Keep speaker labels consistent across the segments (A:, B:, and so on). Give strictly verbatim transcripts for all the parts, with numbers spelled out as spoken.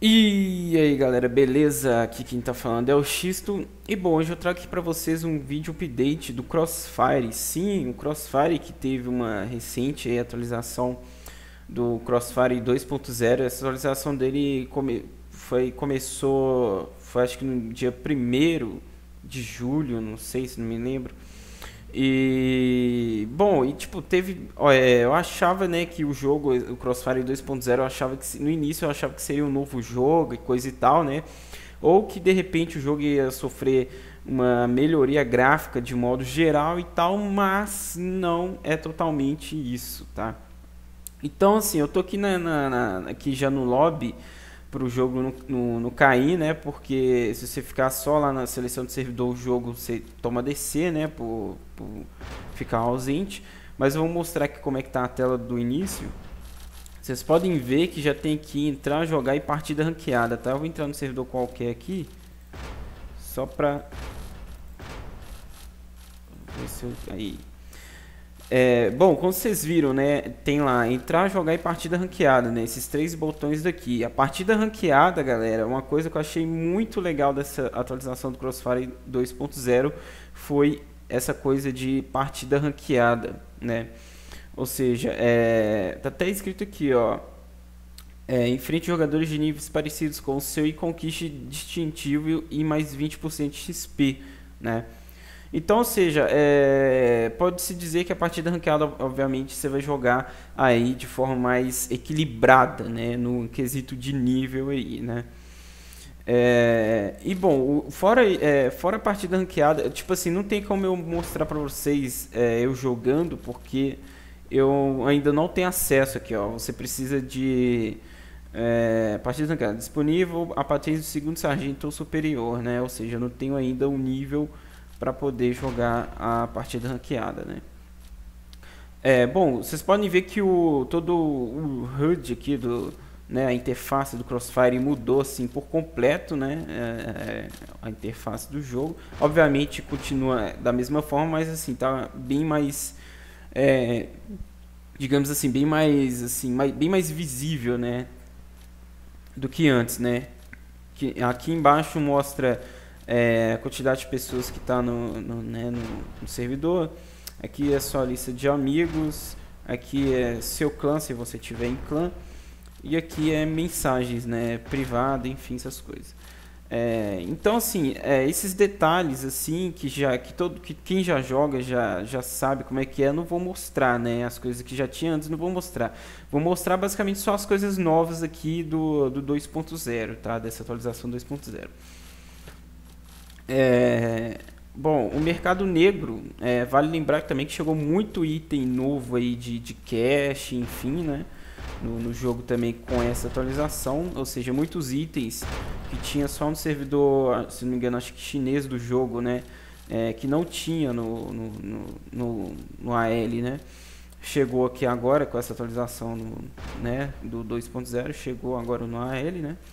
A: E aí galera, beleza? Aqui quem tá falando é o Xisto. E bom, hoje eu trago aqui pra vocês um vídeo update do Crossfire. Sim, o Crossfire que teve uma recente aí, atualização do Crossfire dois ponto zero. Essa atualização dele come, foi, começou, foi acho que no dia primeiro de julho, não sei se não me lembro. E bom, e tipo, teve, ó, é, eu achava, né, que o jogo, o Crossfire dois ponto zero, eu achava que se- no início eu achava que seria um novo jogo e coisa e tal, né? Ou que de repente o jogo ia sofrer uma melhoria gráfica de modo geral e tal, mas não é totalmente isso, tá? Então, assim, eu tô aqui, na, na- na- aqui já no lobby para o jogo não, não, não cair, né? Porque se você ficar só lá na seleção de servidor, o jogo você toma D C, né? Por, por ficar ausente. Mas eu vou mostrar aqui como é que tá a tela do início. Vocês podem ver que já tem que entrar, jogar e partida ranqueada, tá? Eu vou entrar no servidor qualquer aqui, só pra ver se eu... Aí. É, bom, como vocês viram, né, tem lá entrar, jogar e partida ranqueada, né, esses três botões daqui. A partida ranqueada, galera, uma coisa que eu achei muito legal dessa atualização do Crossfire dois ponto zero foi essa coisa de partida ranqueada, né? Ou seja, é, tá até escrito aqui, ó, é, enfrente jogadores de níveis parecidos com o seu e conquiste distintivo e mais vinte por cento de X P, né? Então, ou seja, é, pode-se dizer que a partida ranqueada, obviamente, você vai jogar aí de forma mais equilibrada, né, no quesito de nível aí, né. É, e bom, o- fora, é, fora a partida ranqueada, tipo assim, não tem como eu mostrar pra vocês é, eu jogando, porque eu ainda não tenho acesso aqui, ó. Você precisa de é, partida ranqueada disponível a partir do segundo sargento ou superior, né? Ou seja, eu não tenho ainda o nível para poder jogar a partida ranqueada, né? É, bom, vocês podem ver que o todo o H U D aqui do, né, a interface do Crossfire mudou assim por completo, né? É, é, a interface do jogo, obviamente continua da mesma forma, mas assim tá bem mais, é, digamos assim, bem mais assim, mais, bem mais visível, né, do que antes, né? Que aqui embaixo mostra é, a quantidade de pessoas que está no, no, né, no, no servidor. Aqui é só a lista de amigos. Aqui é seu clã, se você tiver em clã. E aqui é mensagens, né, privada, enfim, essas coisas. É, então, assim, é, esses detalhes, assim, que já que todo que quem já joga já, já sabe como é que é, não vou mostrar, né? As coisas que já tinha antes, não vou mostrar. Vou mostrar basicamente só as coisas novas aqui do, do dois ponto zero, tá? Dessa atualização dois ponto zero. É, bom, o mercado negro, é, vale lembrar também que chegou muito item novo aí de, de cache, enfim, né? No, no jogo também com essa atualização, ou seja, muitos itens que tinha só no servidor, se não me engano, acho que chinês do jogo, né? É, que não tinha no, no, no, no, no A L, né? Chegou aqui agora com essa atualização no, né, do dois ponto zero, chegou agora no A L, né?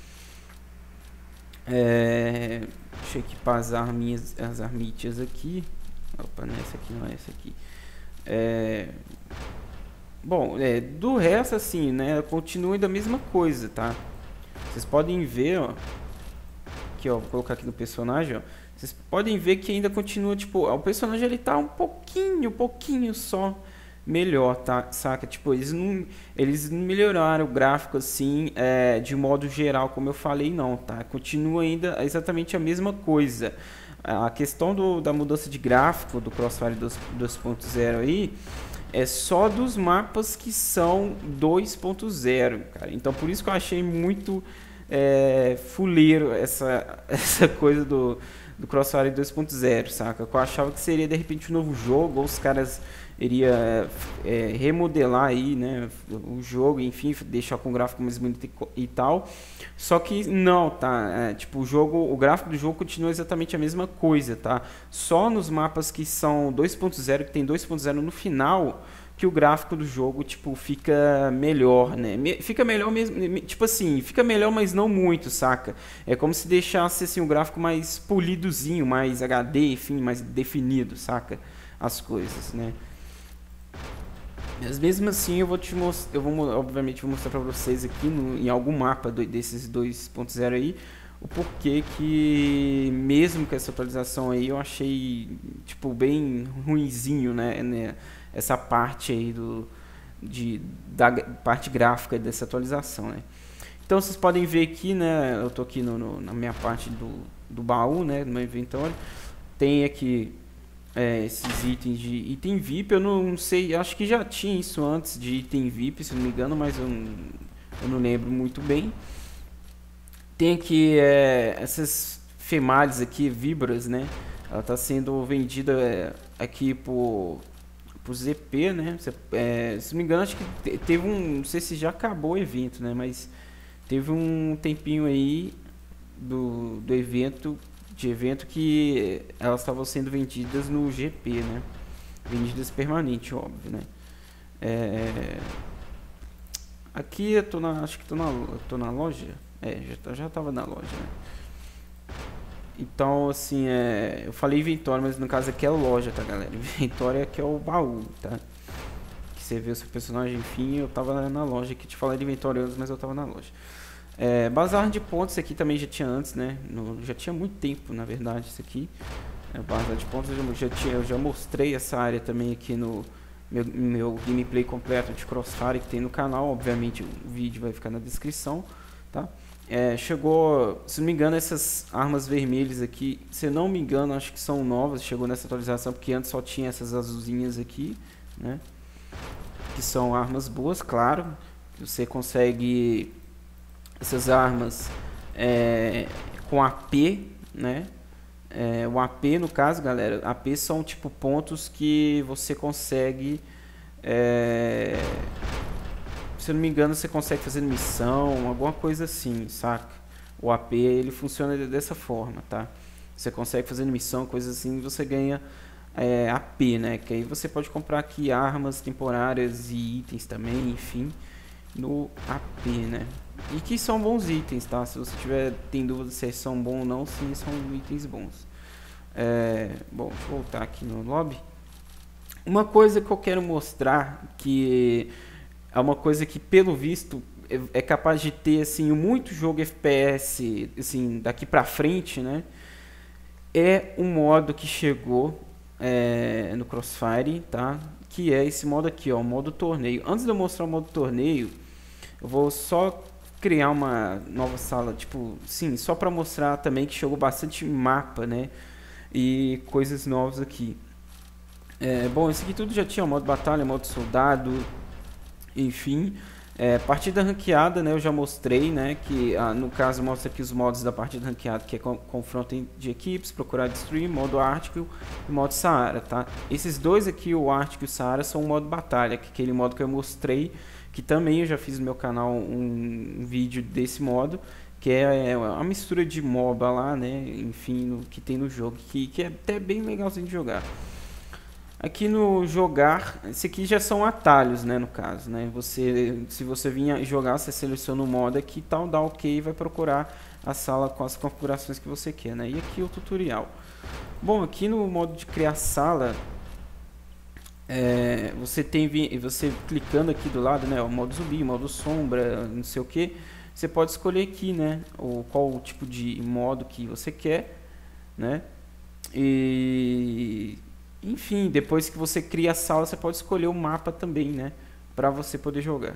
A: É, deixa eu equipar as arminhas, as armítias aqui. Opa, não é essa aqui, não é essa aqui. É, bom, é, do resto, assim, né? Continua da mesma coisa, tá? Vocês podem ver, ó. Aqui, ó, vou colocar aqui no personagem, ó. Vocês podem ver que ainda continua, tipo, o personagem ele tá um pouquinho, um pouquinho só melhor, tá? Saca? Tipo, eles não, eles não melhoraram o gráfico assim, é, de modo geral, como eu falei, não, tá? Continua ainda exatamente a mesma coisa. A questão do, da mudança de gráfico do Crossfire dois ponto zero aí é só dos mapas que são dois ponto zero, cara. Então por isso que eu achei muito é, fuleiro essa, essa coisa do, do Crossfire dois ponto zero, saca? Eu achava que seria de repente um novo jogo, ou os caras iria é, remodelar aí, né, o jogo, enfim, deixar com o gráfico mais bonito e, e tal. Só que não, tá? É, tipo, o jogo, o gráfico do jogo continua exatamente a mesma coisa, tá? Só nos mapas que são dois ponto zero, que tem dois ponto zero no final, que o gráfico do jogo, tipo, fica melhor, né? Me, fica melhor mesmo, tipo assim, fica melhor, mas não muito, saca? É como se deixasse, assim, um gráfico mais polidozinho, mais H D, enfim, mais definido, saca? As coisas, né? Mas mesmo assim eu vou te mostrar, eu vou mo- obviamente vou mostrar pra vocês aqui no- em algum mapa do- desses dois ponto zero aí o porquê que mesmo com essa atualização aí eu achei tipo bem ruinzinho, né, né, essa parte aí do de da g- parte gráfica dessa atualização, né? Então vocês podem ver aqui, né, eu tô aqui no, no- na minha parte do, do baú, né, no meu inventório. Tem aqui é, esses itens de item V I P, eu não, não sei, acho que já tinha isso antes de item V I P, se não me engano, mas eu não, eu não lembro muito bem. Tem aqui é, essas females aqui, vibras, né? Ela está sendo vendida é, aqui por, por Z P, né? Você- é, se não me engano, acho que te- teve um, não sei se já acabou o evento, né? Mas teve um tempinho aí do, do evento, de evento que elas estavam sendo vendidas no G P, né? Vendidas permanente, óbvio, né? É, aqui eu tô na, acho que tô na, eu tô na loja. É, já, tá- já tava na loja, né? Então, assim, é, eu falei inventório, mas no caso aqui é loja, tá, galera? Inventório aqui é o baú, tá? Que você vê o seu personagem, enfim, eu tava na loja aqui. Te falei de inventório antes, mas eu tava na loja. É, bazar de pontos aqui também já tinha antes, né? No- já tinha muito tempo, na verdade, isso aqui. É, bazar de pontos eu já, já tinha, eu já mostrei essa área também aqui no meu, meu gameplay completo de Crossfire que tem no canal. Obviamente o vídeo vai ficar na descrição, tá? É, chegou, se não me engano, essas armas vermelhas aqui, se não me engano, acho que são novas, chegou nessa atualização, porque antes só tinha essas azulzinhas aqui, né? Que são armas boas, claro. Você consegue essas armas é, com A P, né? É, o A P, no caso, galera, A P são tipo pontos que você consegue, é, se eu não me engano, você consegue fazer missão, alguma coisa assim, saca? O A P ele funciona dessa forma, tá? Você consegue fazer missão, coisas assim, e você ganha é, A P, né? Que aí você pode comprar aqui armas temporárias e itens também, enfim, no A P, né? E que são bons itens, tá? Se você tiver tem dúvida se eles são bons ou não, sim, são itens bons. É, bom, deixa eu voltar aqui no lobby. Uma coisa que eu quero mostrar que é uma coisa que pelo visto é, é capaz de ter assim muito jogo F P S assim daqui pra frente, né? É um modo que chegou é, no Crossfire, tá? Que é esse modo aqui, ó, o modo torneio. Antes de eu mostrar o modo torneio, eu vou só criar uma nova sala, tipo, sim, só para mostrar também que chegou bastante mapa, né? E coisas novas aqui. É, bom, esse aqui tudo já tinha modo batalha, modo soldado, enfim. É, partida ranqueada, né? Eu já mostrei, né? Que ah, no caso mostra aqui os modos da partida ranqueada, que é con confronto de equipes, procurar destruir, modo Ártico e modo Saara, tá? Esses dois aqui, o Ártico e o Saara, são o modo batalha, que é aquele modo que eu mostrei, que também eu já fiz no meu canal um, um vídeo desse modo, que é, é uma mistura de MOBA lá, né? Enfim, no, que tem no jogo, que, que é até bem legalzinho de jogar. Aqui no jogar, esse aqui já são atalhos, né, no caso, né? Você, se você vir jogar, você seleciona o modo aqui, tal, dá OK e vai procurar a sala com as configurações que você quer, né? E aqui o tutorial. Bom, aqui no modo de criar sala, é, você tem você clicando aqui do lado, né, o modo zumbi, modo sombra, não sei o que, você pode escolher aqui, né, o qual o tipo de modo que você quer, né? E enfim, depois que você cria a sala, você pode escolher o mapa também, né? Para você poder jogar.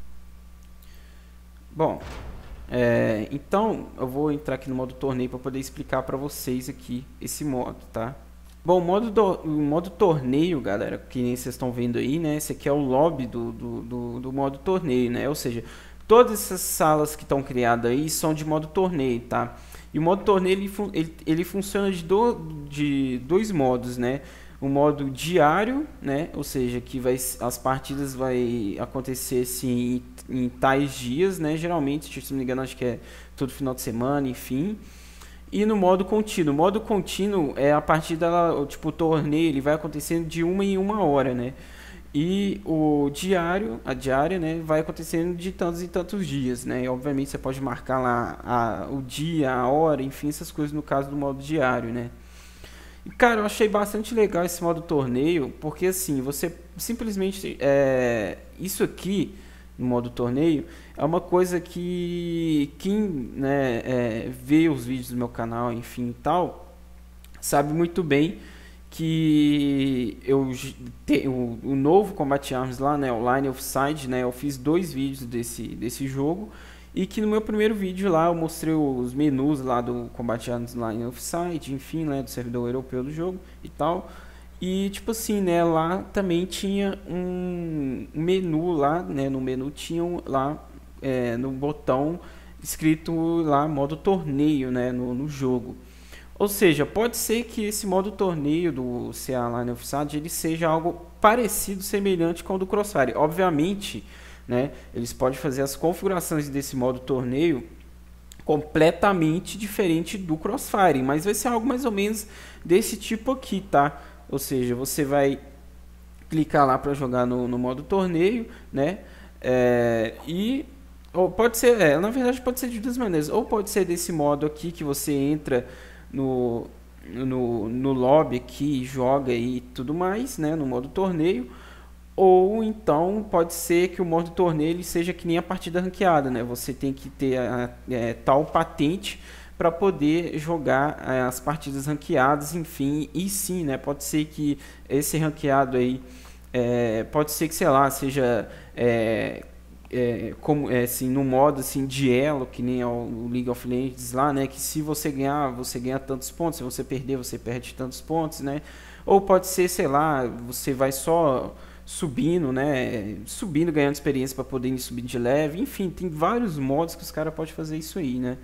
A: Bom, é, então eu vou entrar aqui no modo torneio para poder explicar para vocês aqui esse modo, tá? Bom, o modo, do, o modo torneio, galera, que nem vocês estão vendo aí, né? Esse aqui é o lobby do, do, do, do modo torneio, né? Ou seja, todas essas salas que estão criadas aí são de modo torneio, tá? E o modo torneio ele, ele, ele funciona de, do, de dois modos, né? O modo diário, né? Ou seja, que vai, as partidas vai acontecer assim, em, em tais dias, né? Geralmente, se não me engano, acho que é todo final de semana, enfim. E no modo contínuo. O modo contínuo é a partida, tipo, o torneio, ele vai acontecendo de uma em uma hora, né? E o diário, a diária, né, vai acontecendo de tantos e tantos dias, né? E obviamente você pode marcar lá a, o dia, a hora, enfim, essas coisas no caso do modo diário, né? E, cara, eu achei bastante legal esse modo torneio, porque assim, você simplesmente é, isso aqui no modo torneio é uma coisa que quem, né, é, vê os vídeos do meu canal, enfim e tal, sabe muito bem que eu te, o, o novo Combat Arms lá, né, o Line of Sight, né, eu fiz dois vídeos desse, desse jogo, e que no meu primeiro vídeo lá eu mostrei os menus lá do Combat Arms Line of Sight, enfim, né, do servidor europeu do jogo e tal. E tipo assim, né, lá também tinha um menu lá, né, no menu tinha lá é, no botão escrito lá modo torneio, né, no, no jogo. Ou seja, pode ser que esse modo torneio do C A Line of Sight ele seja algo parecido, semelhante com o do Crossfire. Obviamente, né, eles podem fazer as configurações desse modo torneio completamente diferente do Crossfire, mas vai ser algo mais ou menos desse tipo aqui, tá? Ou seja, você vai clicar lá para jogar no, no modo torneio, né? É, e ou pode ser, é, na verdade pode ser de duas maneiras. Ou pode ser desse modo aqui que você entra no, no, no lobby aqui, joga e tudo mais, né, no modo torneio. Ou então pode ser que o modo torneio ele seja que nem a partida ranqueada, né? Você tem que ter a, é, tal patente para poder jogar é, as partidas ranqueadas, enfim. E sim, né, pode ser que esse ranqueado aí é, pode ser que, sei lá, seja é, É, como, é, assim, no modo assim, de elo, que nem é o League of Legends lá, né? Que se você ganhar, você ganha tantos pontos, se você perder, você perde tantos pontos, né? Ou pode ser, sei lá, você vai só subindo, né? Subindo, ganhando experiência para poder ir subindo de leve. Enfim, tem vários modos que os caras podem fazer isso aí, né?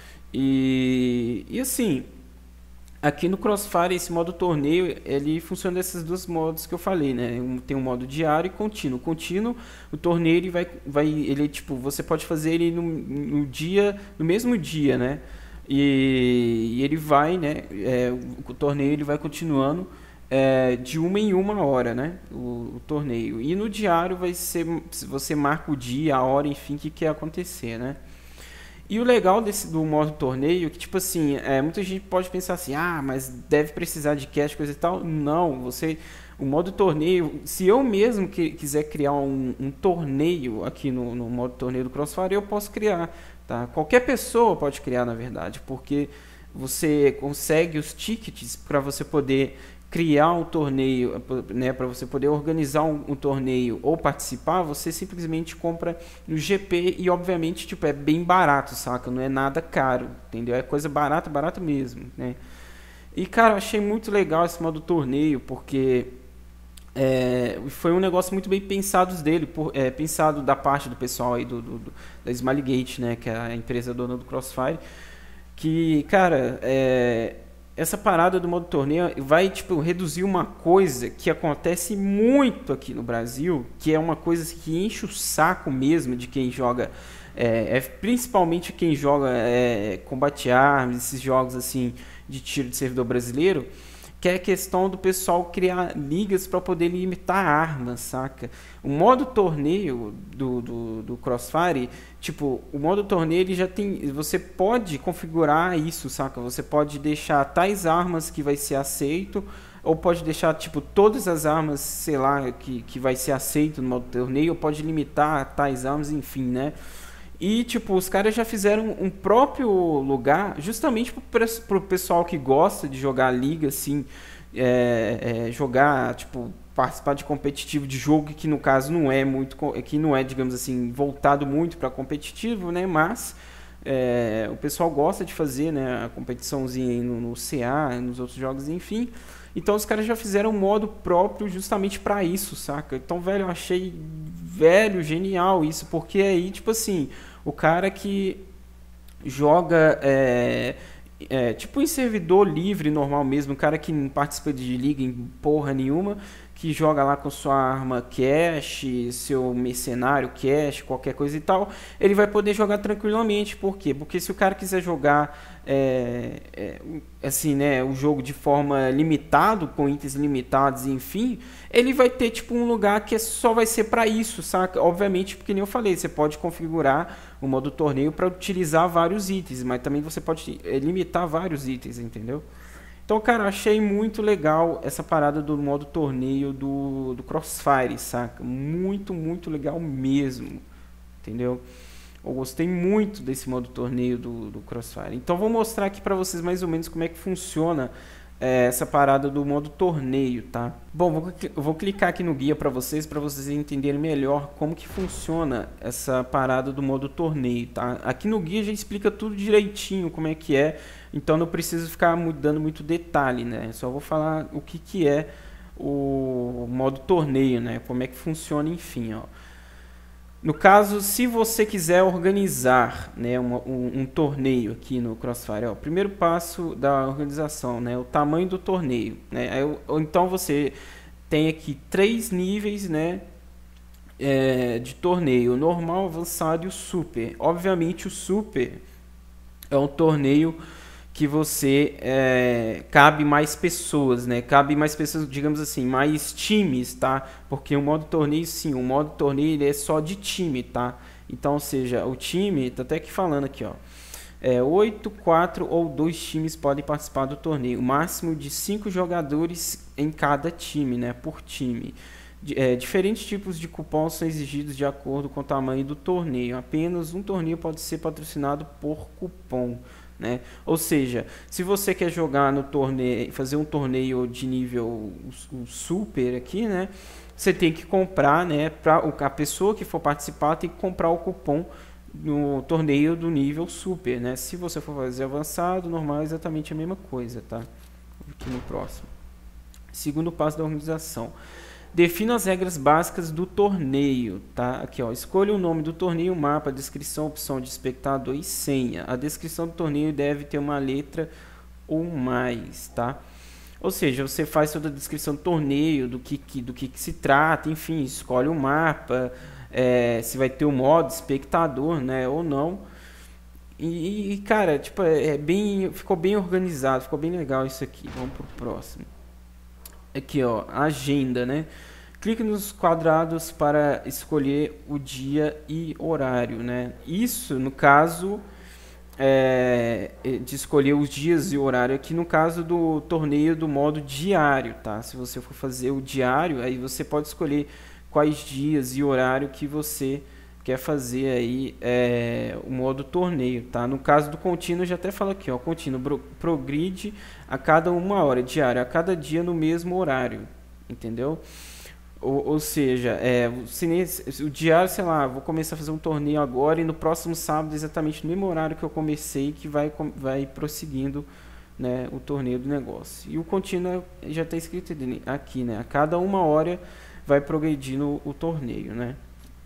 A: E, e assim, aqui no Crossfire, esse modo torneio, ele funciona desses dois modos que eu falei, né? Um, tem um modo diário e contínuo. Contínuo, o torneio ele vai, vai, ele tipo, você pode fazer ele no, no dia, no mesmo dia, né? E, e ele vai, né? É, o, o torneio ele vai continuando é, de uma em uma hora, né? O, o torneio. E no diário vai ser, você marca o dia, a hora, enfim, que quer acontecer, né? E o legal desse, do modo torneio, que tipo assim, é, muita gente pode pensar assim, ah, mas deve precisar de cash, coisa e tal. Não, você, o modo torneio, se eu mesmo que, quiser criar um, um torneio aqui no, no modo torneio do Crossfire, eu posso criar, tá? Qualquer pessoa pode criar, na verdade, porque você consegue os tickets para você poder criar um torneio, né, para você poder organizar um, um torneio ou participar, você simplesmente compra no G P e obviamente tipo é bem barato, saca? Não é nada caro, entendeu? É coisa barata, barata mesmo, né? E cara, eu achei muito legal esse modo torneio porque é, foi um negócio muito bem pensado dele, por, é, pensado da parte do pessoal aí do, do, do da Smilegate, né, que é a empresa dona do Crossfire, que cara, é essa parada do modo torneio vai tipo reduzir uma coisa que acontece muito aqui no Brasil, que é uma coisa que enche o saco mesmo de quem joga, é, é principalmente quem joga é, Combat Arms, esses jogos assim de tiro de servidor brasileiro, que é a questão do pessoal criar ligas para poder limitar armas, saca? O modo torneio do, do, do Crossfire, tipo, o modo torneio ele já tem, você pode configurar isso, saca? Você pode deixar tais armas que vai ser aceito, ou pode deixar, tipo, todas as armas, sei lá, que, que vai ser aceito no modo torneio, ou pode limitar tais armas, enfim, né? E, tipo, os caras já fizeram um próprio lugar justamente pro pessoal que gosta de jogar liga, assim, é, é, jogar, tipo, participar de competitivo de jogo que, no caso, não é muito, que não é, digamos assim, voltado muito para competitivo, né, mas é, o pessoal gosta de fazer, né, a competiçãozinha aí no, no C A, nos outros jogos, enfim. Então os caras já fizeram um modo próprio justamente para isso, saca? Então, velho, eu achei, velho, genial isso, porque aí, tipo assim, o cara que joga, é, é, tipo em servidor livre, normal mesmo, o cara que não participa de liga em porra nenhuma, que joga lá com sua arma cash, seu mercenário cash, qualquer coisa e tal, ele vai poder jogar tranquilamente. Por quê? Porque se o cara quiser jogar é, é, assim, né, o jogo de forma limitado, com itens limitados, enfim, ele vai ter tipo um lugar que só vai ser para isso, saca? Obviamente, porque nem eu falei, você pode configurar o modo torneio para utilizar vários itens, mas também você pode limitar vários itens, entendeu? Então, cara, achei muito legal essa parada do modo torneio do, do Crossfire, saca? Muito, muito legal mesmo, entendeu? Eu gostei muito desse modo torneio do, do Crossfire. Então, vou mostrar aqui pra vocês mais ou menos como é que funciona é, essa parada do modo torneio, tá? Bom, vou, vou clicar aqui no guia pra vocês, pra vocês entenderem melhor como que funciona essa parada do modo torneio, tá? Aqui no guia já explica tudo direitinho como é que é. Então não preciso ficar dando muito detalhe, né? Só vou falar o que, que é o modo torneio, né? Como é que funciona, enfim, ó. No caso, se você quiser organizar, né, um, um, um torneio aqui no Crossfire, ó, o primeiro passo da organização, né, o tamanho do torneio, né? Aí, ou então você tem aqui três níveis, né, é, de torneio: normal, avançado e o super. Obviamente o super é um torneio que você é, cabe mais pessoas, né? Cabe mais pessoas, digamos assim, mais times, tá? Porque o modo torneio, sim, o modo torneio ele é só de time, tá? Então, ou seja, o time, tá até aqui falando aqui, ó. É, oito, quatro ou dois times podem participar do torneio. O máximo de cinco jogadores em cada time, né? Por time. É, diferentes tipos de cupons são exigidos de acordo com o tamanho do torneio. Apenas um torneio pode ser patrocinado por cupom, né? Ou seja, se você quer jogar no torneio, fazer um torneio de nível super aqui, né? Você tem que comprar, né? Para a pessoa que for participar tem que comprar o cupom no torneio do nível super, né? Se você for fazer avançado, normal, é exatamente a mesma coisa, tá? Aqui no próximo. Segundo passo da organização. Defina as regras básicas do torneio, tá? Aqui, ó, escolha o nome do torneio, mapa, descrição, opção de espectador e senha. A descrição do torneio deve ter uma letra ou mais, tá? Ou seja, você faz toda a descrição do torneio, do que, que, do que, que se trata, enfim, escolhe o mapa, é, se vai ter o modo espectador, né, ou não. E, e cara, tipo, é bem, ficou bem organizado, ficou bem legal isso aqui. Vamos pro próximo. Aqui, ó, agenda, né? Clique nos quadrados para escolher o dia e horário, né? Isso, no caso, é, de escolher os dias e horário aqui no caso do torneio do modo diário, tá? Se você for fazer o diário, aí você pode escolher quais dias e horário que você quer fazer aí é, o modo torneio, tá? No caso do contínuo, já até fala aqui, ó, contínuo progride a cada uma hora, diário, a cada dia no mesmo horário, entendeu? Ou, ou seja, é, se nesse, o diário, sei lá, vou começar a fazer um torneio agora e no próximo sábado, exatamente no mesmo horário que eu comecei, que vai, vai prosseguindo, né, o torneio do negócio. E o contínuo já está escrito aqui, né? A cada uma hora vai progredindo o torneio, né?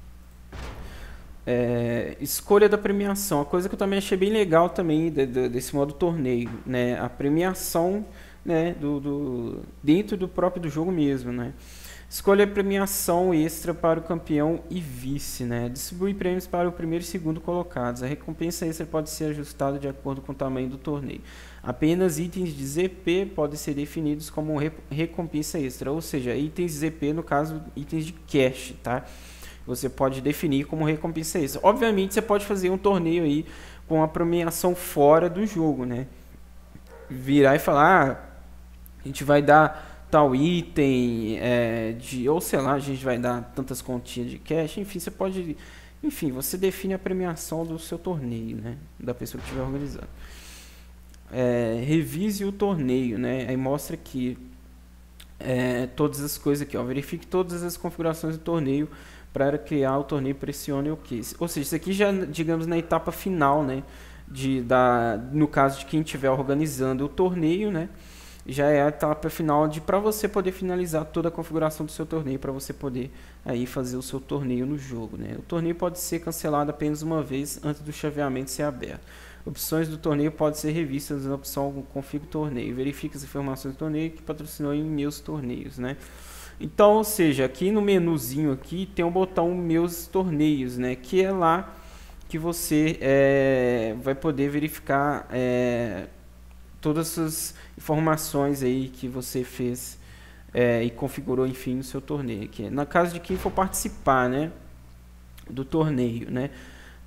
A: É, escolha da premiação, a coisa que eu também achei bem legal também de, de, desse modo torneio, né? A premiação, né, do, do, dentro do próprio do jogo mesmo, né? Escolha a premiação extra para o campeão e vice, né? Distribui prêmios para o primeiro e segundo colocados. A recompensa extra pode ser ajustada de acordo com o tamanho do torneio. Apenas itens de Z P podem ser definidos como re recompensa extra, ou seja, itens Z P, no caso, itens de cash, tá? Você pode definir como recompensa extra. Obviamente, você pode fazer um torneio aí com a premiação fora do jogo, né? Virar e falar, ah, a gente vai dar tal item, é, de, ou sei lá, a gente vai dar tantas continhas de cash, enfim, você pode, enfim, você define a premiação do seu torneio, né? Da pessoa que estiver organizando. É, revise o torneio, né? Aí mostra aqui é, todas as coisas aqui, ó. Verifique todas as configurações do torneio para criar o torneio, pressione o OK. Ou seja, isso aqui já, digamos, na etapa final, né? De, da, no caso de quem estiver organizando o torneio, né? Já é a etapa final de para você poder finalizar toda a configuração do seu torneio, para você poder aí fazer o seu torneio no jogo, né? O torneio pode ser cancelado apenas uma vez antes do chaveamento ser aberto. Opções do torneio podem ser revistas na opção Config Torneio. Verifique as informações do torneio que patrocinou em meus torneios, né? Então, ou seja, aqui no menuzinho aqui tem o botão Meus Torneios, né? Que é lá que você é, vai poder verificar é, todas as informações aí que você fez é, e configurou, enfim, no seu torneio. Aqui. Na caso de quem for participar, né, do torneio, né?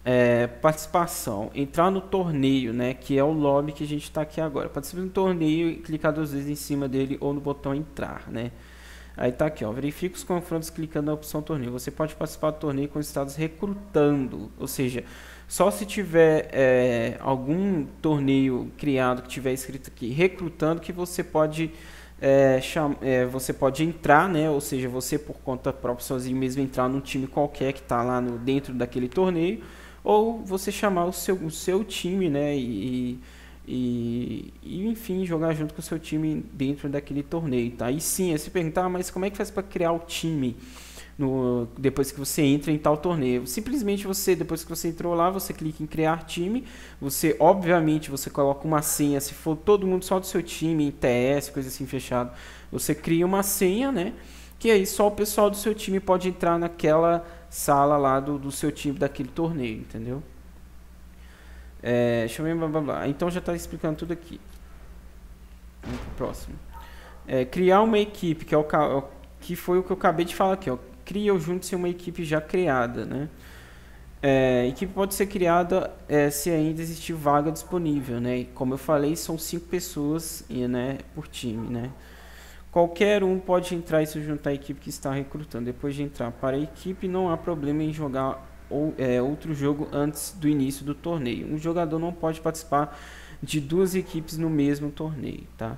A: É, participação, entrar no torneio, né, que é o lobby que a gente está aqui agora. Participe do torneio e clicar duas vezes em cima dele ou no botão entrar, né. Aí tá aqui, ó, verifique os confrontos clicando na opção torneio. Você pode participar do torneio com estados recrutando, ou seja, só se tiver é, algum torneio criado que tiver escrito aqui recrutando que você pode é, cham é, você pode entrar, né, ou seja, você por conta própria sozinho mesmo entrar num time qualquer que está lá no, dentro daquele torneio, ou você chamar o seu, o seu time, né, e, e, e enfim, jogar junto com o seu time dentro daquele torneio, tá? E sim, aí você perguntar, ah, mas como é que faz para criar o time no, depois que você entra em tal torneio? Simplesmente você, depois que você entrou lá, você clica em criar time, você, obviamente, você coloca uma senha, se for todo mundo só do seu time, em T S, coisa assim fechado, você cria uma senha, né, que aí só o pessoal do seu time pode entrar naquela sala lá do, do seu time daquele torneio, entendeu? É, deixa eu ver, blá, blá, blá. Então já está explicando tudo aqui. Vamos pro próximo. É, criar uma equipe, que, é o, que foi o que eu acabei de falar aqui, ó. Cria ou junte-se uma equipe já criada, né? É, equipe pode ser criada é, se ainda existir vaga disponível, né? E como eu falei, são cinco pessoas, né, por time, né? Qualquer um pode entrar e se juntar à equipe que está recrutando. Depois de entrar para a equipe, não há problema em jogar ou, é, outro jogo antes do início do torneio. Um jogador não pode participar de duas equipes no mesmo torneio, tá?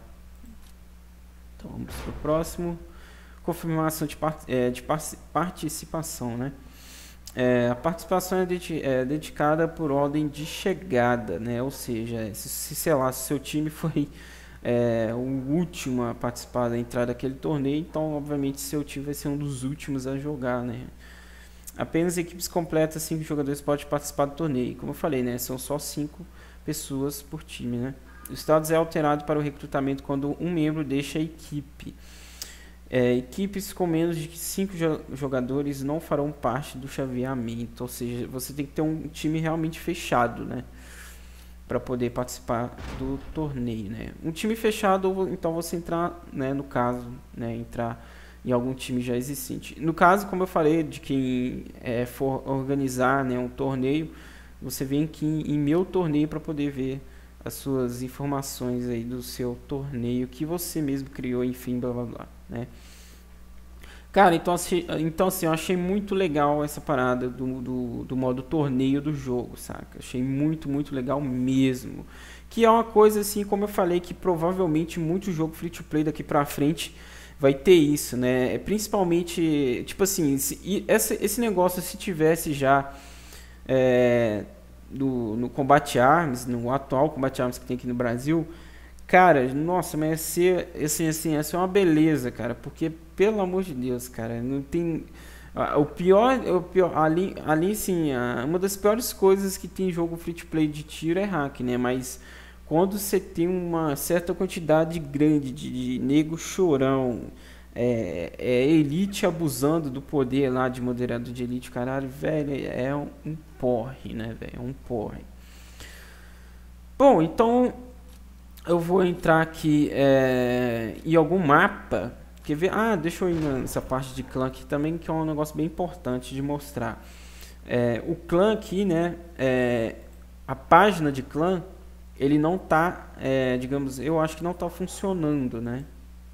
A: Então vamos para o próximo. Confirmação de, part é, de participação, né? É, a participação é, de é dedicada por ordem de chegada, né? Ou seja, se, se sei lá, se seu time foi É, o último a participar da entrada daquele torneio, então obviamente seu time vai ser um dos últimos a jogar, né? Apenas equipes completas, cinco jogadores podem participar do torneio. Como eu falei, né, são só cinco pessoas por time, né? O status é alterado para o recrutamento quando um membro deixa a equipe. É, equipes com menos de cinco jogadores não farão parte do chaveamento, ou seja, você tem que ter um time realmente fechado, né, para poder participar do torneio, né? Um time fechado, então você entrar, né, no caso, né, entrar em algum time já existente. No caso, como eu falei, de quem é, for organizar, né, um torneio, você vem aqui em, em meu torneio para poder ver as suas informações aí do seu torneio que você mesmo criou, enfim, blá blá blá, né? Cara, então, assim, então assim, eu achei muito legal essa parada do, do, do modo torneio do jogo, saca? Achei muito, muito legal mesmo. Que é uma coisa assim, como eu falei, que provavelmente muito jogo free to play daqui pra frente vai ter isso, né? Principalmente, tipo assim, se, esse, esse negócio se tivesse já é, do, no Combat Arms, no atual Combat Arms que tem aqui no Brasil, cara, nossa, mas ia ser, assim, assim, ia ser uma beleza, cara, porque, pelo amor de Deus, cara, não tem... O pior, o pior ali, ali, sim, uma das piores coisas que tem em jogo free to play de tiro é hack, né, mas quando você tem uma certa quantidade grande de, de nego chorão, é, é elite abusando do poder lá de moderador de elite, caralho, velho, é um, um porre, né, velho, é um porre. Bom, então... eu vou entrar aqui é, em algum mapa. Quer ver? Ah, deixa eu ir nessa parte de clã aqui também, que é um negócio bem importante de mostrar. É, o clã aqui, né? É, a página de clã, ele não tá, é, digamos, eu acho que não tá funcionando, né?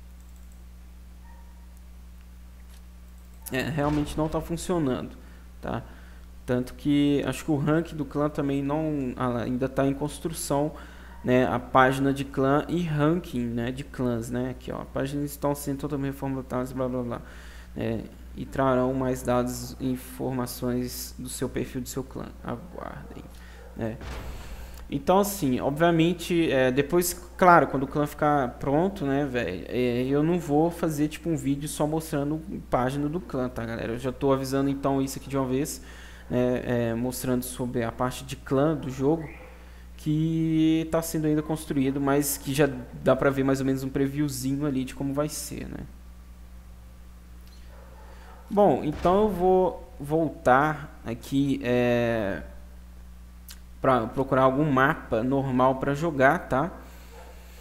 A: É, realmente não tá funcionando, tá? Tanto que acho que o rank do clã também não ainda está em construção. Né, a página de clã e ranking, né, de clãs, né, aqui, ó, a página estão sendo totalmente reformuladas, blá blá blá, é, e trarão mais dados e informações do seu perfil do seu clã, aguardem, né. Então assim, obviamente, é, depois, claro, quando o clã ficar pronto, né, velho, é, eu não vou fazer tipo um vídeo só mostrando a página do clã, tá, galera, eu já tô avisando então isso aqui de uma vez, né, é, mostrando sobre a parte de clã do jogo, que está sendo ainda construído, mas que já dá para ver mais ou menos um previewzinho ali de como vai ser, né? Bom, então eu vou voltar aqui é, para procurar algum mapa normal para jogar, tá?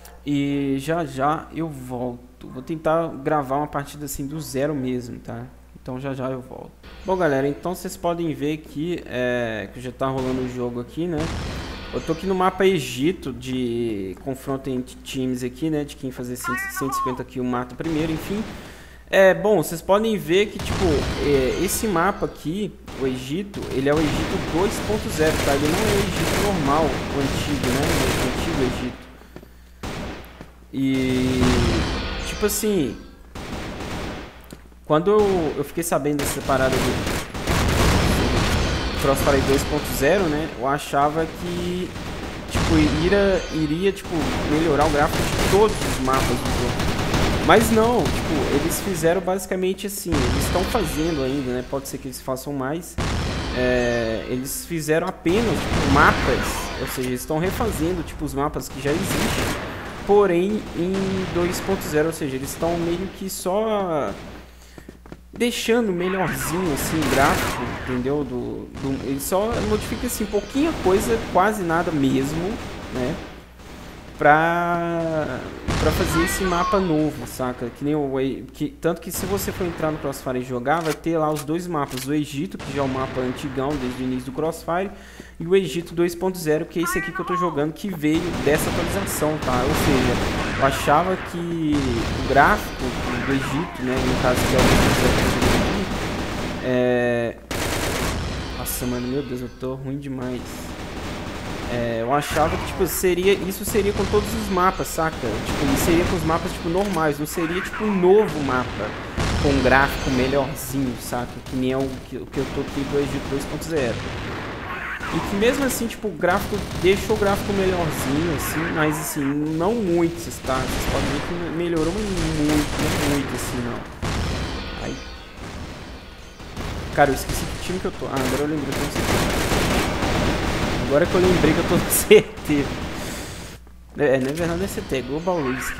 A: E já já eu volto. Vou tentar gravar uma partida assim do zero mesmo, tá? Então já já eu volto. Bom, galera, então vocês podem ver aqui é, que já tá rolando o jogo aqui, né? Eu tô aqui no mapa Egito de confronto entre times aqui, né? De quem fazer cento e cinquenta kills mata primeiro, enfim. É, bom, vocês podem ver que, tipo, é, esse mapa aqui, o Egito, ele é o Egito dois ponto zero, tá? Ele não é o Egito normal, o antigo, né? O antigo Egito. E, tipo assim, quando eu, eu fiquei sabendo dessa parada do Crossfire dois ponto zero, né? Eu achava que, tipo, iria, iria, tipo, melhorar o gráfico de todos os mapas do jogo. Mas não, tipo, eles fizeram basicamente assim, eles estão fazendo ainda, né? Pode ser que eles façam mais. É, eles fizeram apenas tipo, mapas, ou seja, eles estão refazendo tipo os mapas que já existem, porém em dois ponto zero, ou seja, eles estão meio que só deixando melhorzinho assim o gráfico, entendeu? Do, do, ele só modifica assim pouquinha coisa, quase nada mesmo, né? Pra, pra fazer esse mapa novo, saca? Que nem o, que, tanto que se você for entrar no Crossfire e jogar, vai ter lá os dois mapas. O Egito, que já é o mapa antigão desde o início do Crossfire, e o Egito dois ponto zero, que é esse aqui que eu tô jogando, que veio dessa atualização, tá? Ou seja, eu achava que o gráfico do Egito, né, no caso que é o dois ponto zero que eu tô jogando aqui, é... Nossa, mano, meu Deus, eu tô ruim demais. É, eu achava que tipo, seria, isso seria com todos os mapas, saca? Tipo, isso seria com os mapas tipo, normais, não seria tipo um novo mapa com um gráfico melhorzinho, saca? Que nem é o que, o que eu tô aqui do Egito dois ponto zero. E que mesmo assim, tipo, o gráfico deixou o gráfico melhorzinho, assim, mas assim, não muito, tá? Vocês podem ver que melhorou muito, não muito assim, não. Aí. Cara, eu esqueci que time que eu tô. Ah, agora eu lembrei que eu não sei. Agora que eu lembrei que eu tô no C T. É, na verdade não é C T, é Global Risk.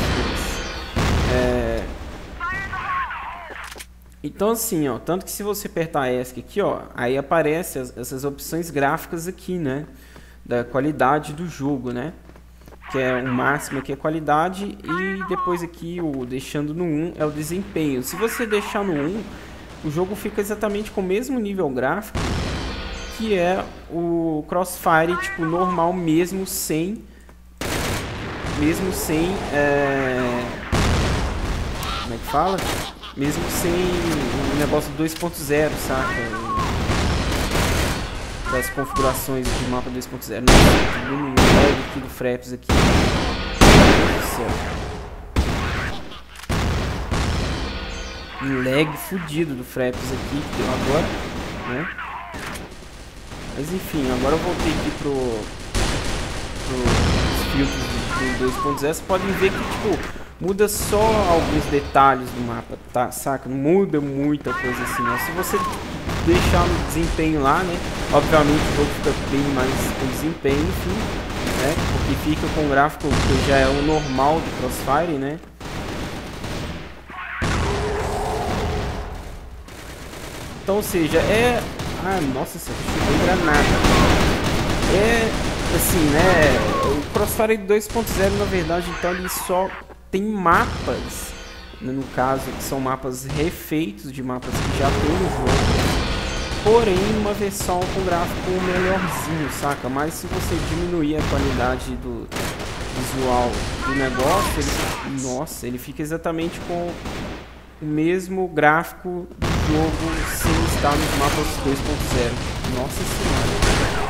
A: É... Então assim, ó, tanto que se você apertar ESC aqui, ó, aí aparece as, essas opções gráficas aqui, né? Da qualidade do jogo, né? Que é o máximo aqui é qualidade e depois aqui o deixando no um é o desempenho. Se você deixar no um, o jogo fica exatamente com o mesmo nível gráfico que é o Crossfire, tipo, normal mesmo sem... Mesmo sem... É... Como é que fala? Mesmo sem o negócio dois ponto zero, saca? Das configurações de mapa dois ponto zero. No lag aqui do Fraps aqui. Meu Deus do céu. Um lag fudido do Fraps aqui que deu agora, né? Mas enfim, agora eu voltei aqui pro, pro filtros do dois ponto zero. Vocês podem ver que tipo, muda só alguns detalhes do mapa, tá? Saca? Não muda muita coisa assim, ó. Se você deixar no desempenho lá, né? Obviamente o jogo fica bem mais com desempenho, enfim, né? Porque fica com o gráfico que já é o normal do Crossfire, né? Então, ou seja, é... Ah, nossa, isso chegou granada. É, assim, né, o Crossfire dois ponto zero, na verdade, então ele só tem mapas, né, no caso, que são mapas refeitos de mapas que já tem no jogo, porém, uma versão com gráfico melhorzinho, saca? Mas se você diminuir a qualidade do visual do negócio, ele, nossa, ele fica exatamente com o mesmo gráfico do jogo sem estar nos mapas dois ponto zero. Nossa senhora.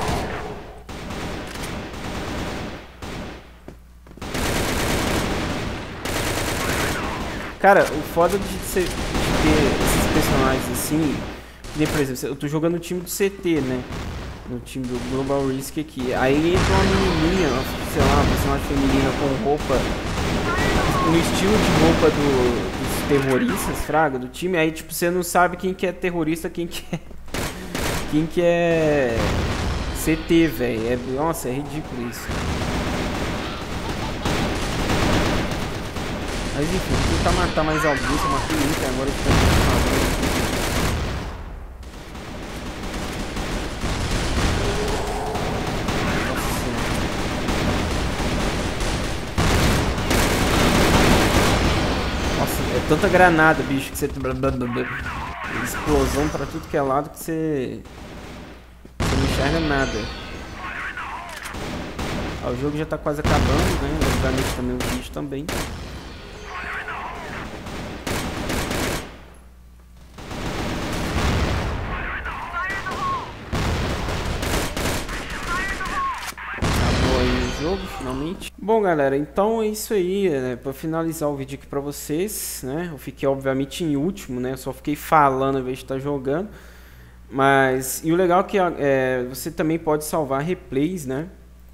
A: Cara, o foda de, ser, de ter esses personagens assim, que, por exemplo, eu tô jogando no time do C T, né? No time do Global Risk aqui. Aí entra uma menininha, sei lá, uma personagem feminina com roupa, no estilo de roupa do, dos terroristas, fraga, do time. Aí, tipo, você não sabe quem que é terrorista, quem que é... Quem que é... C T, velho. É, nossa, é ridículo isso. Mas enfim, vou tentar matar mais alguém. Eu matei um, que agora eu tô falando. Nossa, é tanta granada, bicho, que você... explosão pra tudo que é lado que você, você não enxerga nada. Ó, o jogo já tá quase acabando, né? Obviamente também o vídeo também. Jogo, finalmente. Bom, galera, então é isso aí, né? Para finalizar o vídeo aqui para vocês, né? Eu fiquei obviamente em último, né? Eu só fiquei falando ao invés de estar jogando. Mas e o legal é que é, você também pode salvar replays, né?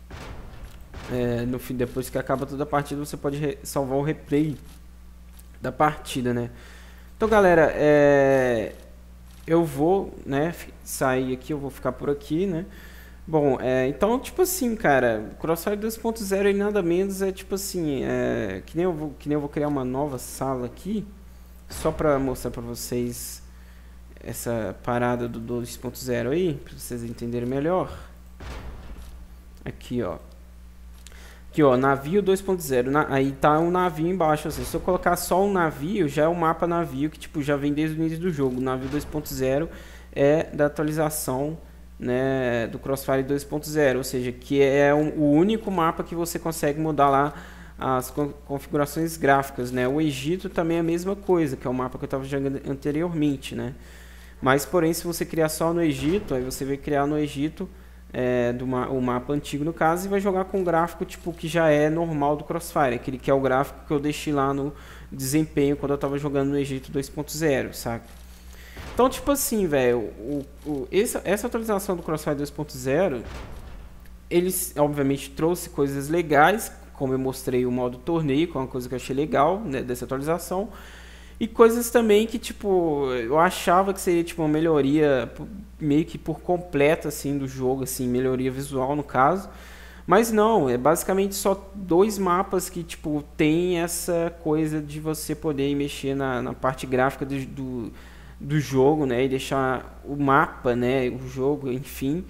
A: É, no fim, depois que acaba toda a partida, você pode salvar o replay da partida, né? Então, galera, é, eu vou, né? Sair aqui, eu vou ficar por aqui, né? Bom, é, então, tipo assim, cara, Crossfire dois ponto zero e nada menos é tipo assim, é, que, nem eu vou, que nem eu vou criar uma nova sala aqui, só pra mostrar pra vocês essa parada do dois ponto zero aí, pra vocês entenderem melhor. Aqui, ó. Aqui, ó, navio dois ponto zero, na, aí tá um navio embaixo, assim, se eu colocar só um navio, já é o um mapa navio que, tipo, já vem desde o início do jogo. O navio dois ponto zero é da atualização, né, do Crossfire dois ponto zero, ou seja, que é um, o único mapa que você consegue mudar lá as con configurações gráficas, né? O Egito também é a mesma coisa, que é o mapa que eu estava jogando anteriormente, né? Mas, porém, se você criar só no Egito, aí você vai criar no Egito é, do ma o mapa antigo, no caso, e vai jogar com o gráfico tipo que já é normal do Crossfire, aquele que é o gráfico que eu deixei lá no desempenho quando eu estava jogando no Egito dois ponto zero, saca? Então, tipo assim, velho, essa, essa atualização do Crossfire dois ponto zero, eles, obviamente, trouxe coisas legais, como eu mostrei o modo torneio, que é uma coisa que eu achei legal, né, dessa atualização, e coisas também que, tipo, eu achava que seria, tipo, uma melhoria meio que por completo, assim, do jogo, assim, melhoria visual, no caso, mas não, é basicamente só dois mapas que, tipo, tem essa coisa de você poder mexer na, na parte gráfica do... do do jogo, né, e deixar o mapa, né, o jogo, enfim,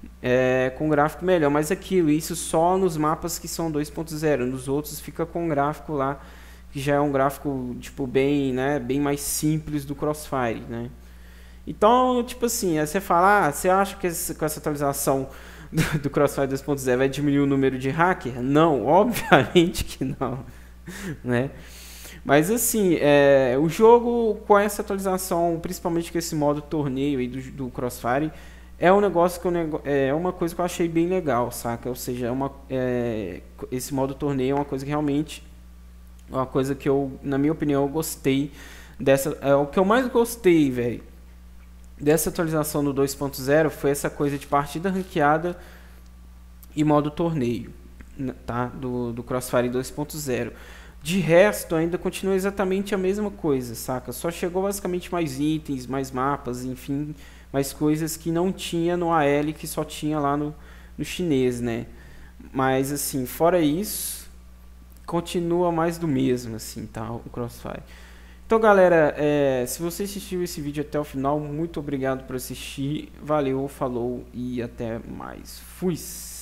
A: é, com gráfico melhor, mas aquilo, isso só nos mapas que são dois ponto zero, nos outros fica com gráfico lá, que já é um gráfico, tipo, bem, né, bem mais simples do Crossfire, né. Então, tipo assim, aí você fala, ah, você acha que esse, com essa atualização do, do Crossfire dois ponto zero vai diminuir o número de hacker? Não, obviamente que não, né. Mas assim, é, o jogo com essa atualização, principalmente com esse modo torneio aí do, do Crossfire, é um negócio que eu, é uma coisa que eu achei bem legal, saca? Ou seja, é uma, é, esse modo torneio é uma coisa que realmente, é uma coisa que eu, na minha opinião, eu gostei dessa, é o que eu mais gostei, velho, dessa atualização do dois ponto zero foi essa coisa de partida ranqueada e modo torneio, tá? Do, do Crossfire dois ponto zero. De resto, ainda continua exatamente a mesma coisa, saca? Só chegou basicamente mais itens, mais mapas, enfim, mais coisas que não tinha no A L, que só tinha lá no, no chinês, né? Mas, assim, fora isso, continua mais do mesmo, assim, tá? O Crossfire. Então, galera, é, se você assistiu esse vídeo até o final, muito obrigado por assistir. Valeu, falou e até mais. Fui!